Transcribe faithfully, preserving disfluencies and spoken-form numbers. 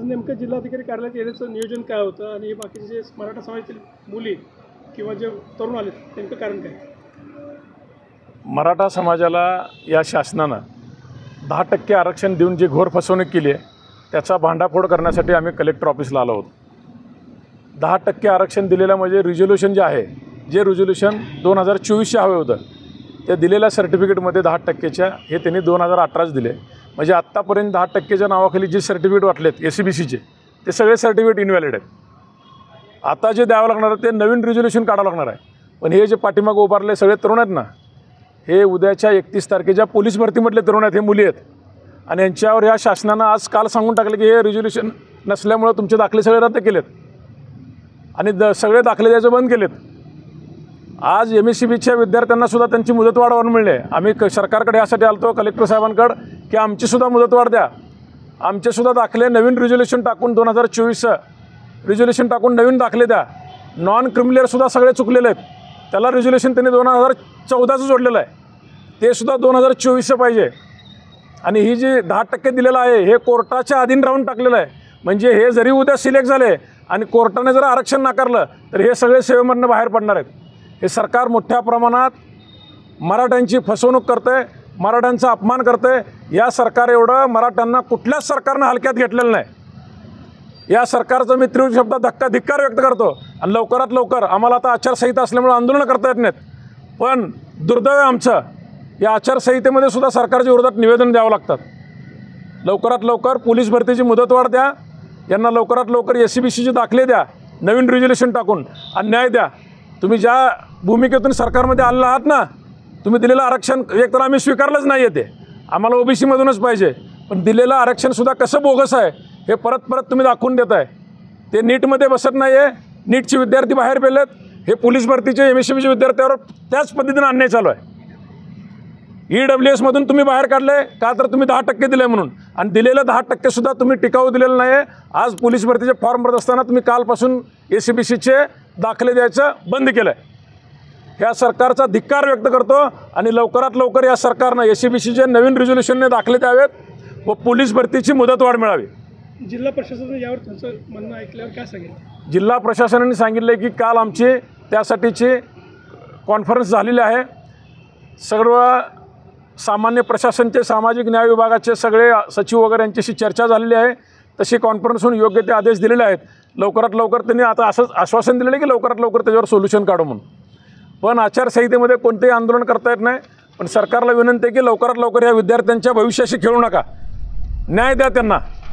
नेमकं जिल्हाधिकारी कार्यालयात येण्याचं नियोजन काय होतं आणि बाकीचे जे मराठा समाजातील मुली किंवा जे तरुण आले नेमकं कारण काय? मराठा समाजाला या शासनानं दहा टक्के आरक्षण देऊन जी घोर फसवणूक केली आहे त्याचा भांडाफोड करण्यासाठी आम्ही कलेक्टर ऑफिसला आलो आहोत. दहा टक्के आरक्षण दिलेलं म्हणजे रिझोल्युशन जे आहे, जे रिझोल्युशन दोन हजार चोवीसचे हवे होतं त्या दिलेल्या सर्टिफिकेटमध्ये दहा टक्केच्या हे त्यांनी दोन हजार अठराच दिले. म्हणजे आत्तापर्यंत दहा टक्केच्या नावाखाली जे सर्टिफिकेट वाटलेत ए सी बी सीचे ते सगळे सर्टिफिकेट इनव्हॅलिड आहेत. आता जे द्यावं लागणार आहे ते नवीन रिझोल्युशन काढावं लागणार आहे. पण हे जे पाठीमागं उभारले सगळे तरुण आहेत ना, हे उद्याच्या एकतीस तारखेच्या पोलीस भरतीमधले तरुण आहेत, हे मुली आहेत. आणि यांच्यावर या शासनानं आज काल सांगून टाकलं की हे रिझोल्युशन नसल्यामुळं तुमचे दाखले सगळे रद्द केलेत आणि द सगळे दाखले द्यायचं बंद केलेत. आज एम एस सी बीच्या विद्यार्थ्यांनासुद्धा त्यांची मुदतवाढ वाढवून मिळली आहे. आम्ही क सरकारकडे यासाठी आलो कलेक्टर साहेबांकडं की आमचीसुद्धा मुदतवाढ द्या, आमचेसुद्धा दाखले नवीन रिझोल्युशन टाकून दोन हजार चोवीसचं रिझोल्युशन टाकून नवीन दाखले द्या. नॉन क्रिमिलियरसुद्धा सगळे चुकलेले आहेत, त्याला रिझोल्युशन त्यांनी दोन हजार चौदाचं जोडलेलं आहे, ते सुद्धा दोन हजार चोवीसचं पाहिजे. आणि ही जी दहा टक्के दिलेलं आहे हे कोर्टाच्या अधीन राहून टाकलेलं आहे. म्हणजे हे जरी उद्या सिलेक्ट झाले आणि कोर्टाने जर आरक्षण नाकारलं तर हे सगळे सेवेमधनं बाहेर पडणार आहेत. हे सरकार मोठ्या प्रमाणात मराठ्यांची फसवणूक करतं आहे, मराठ्यांचा अपमान करतं आहे. या सरकार एवढं मराठ्यांना कुठल्याच सरकारनं हलक्यात घेतलेलं नाही. या सरकारचं मी तीव्र शब्दात धक्का धिक्कार व्यक्त करतो. आणि लवकरात लवकर आम्हाला आता आचारसंहिता असल्यामुळे आंदोलनं करता येत नाहीत, पण दुर्दैव आहे आमचं, या आचारसंहितेमध्ये सुद्धा सरकारच्या विरोधात निवेदन द्यावं लागतात. लवकरात लवकर पोलीस भरतीची मुदतवाढ द्या, यांना लवकरात लवकर एस सी बी सीचे दाखले द्या नवीन रिझोल्युशन टाकून, आणि न्याय द्या. तुम्ही ज्या भूमिकेतून सरकारमध्ये आलेला आहात ना, तुम्ही दिलेलं आरक्षण एकतर आम्ही स्वीकारलंच नाही आहे, ते आम्हाला ओबीसीमधूनच पाहिजे, पण दिलेलं आरक्षणसुद्धा कसं बोगस आहे हे परत परत तुम्ही दाखवून देत आहे. ते नीटमध्ये बसत नाही आहे, नीटचे विद्यार्थी बाहेर पेलेत, हे पोलीस भरतीचे एम एस सी बीचे विद्यार्थ्यावर त्याच पद्धतीनं अन्याय चालू आहे. ई डब्ल्यू एसमधून तुम्ही बाहेर काढले का तर तुम्ही दहा टक्के दिले म्हणून, आणि दिलेलं दहा टक्केसुद्धा तुम्ही टिकाऊ दिलेलं नाही आहे. आज पोलीस भरतीचे फॉर्म भरत असताना तुम्ही कालपासून ए सी बी सीचे दाखले द्यायचं बंद केलं आहे. ह्या सरकारचा धिक्कार व्यक्त करतो आणि लवकरात लवकर या सरकारनं ए सी बी सीचे नवीन रिझोल्युशनने दाखले द्यावेत व पोलीस भरतीची मुदतवाढ मिळावी. जिल्हा प्रशासनाने यावर तुमचं म्हणणं ऐकल्यावर काय सांगेल? जिल्हा प्रशासनाने सांगितलं आहे की काल आमची त्यासाठीची कॉन्फरन्स झालेली आहे. सर्व सामान्य प्रशासनचे, सामाजिक न्याय विभागाचे सगळे सचिव वगैरे यांच्याशी चर्चा झालेली आहे. तशी कॉन्फरन्स होऊन योग्य ते आदेश दिलेले आहेत. लवकरात लवकर त्यांनी आता असंच आश्वासन दिलेलं आहे की लवकरात लवकर त्याच्यावर सोल्युशन काढू म्हणून. पण आचारसंहितेमध्ये कोणतेही आंदोलन करता येत नाही. पण सरकारला विनंती आहे की लवकरात लवकर या विद्यार्थ्यांच्या भविष्याशी खेळू नका, न्याय द्या त्यांना.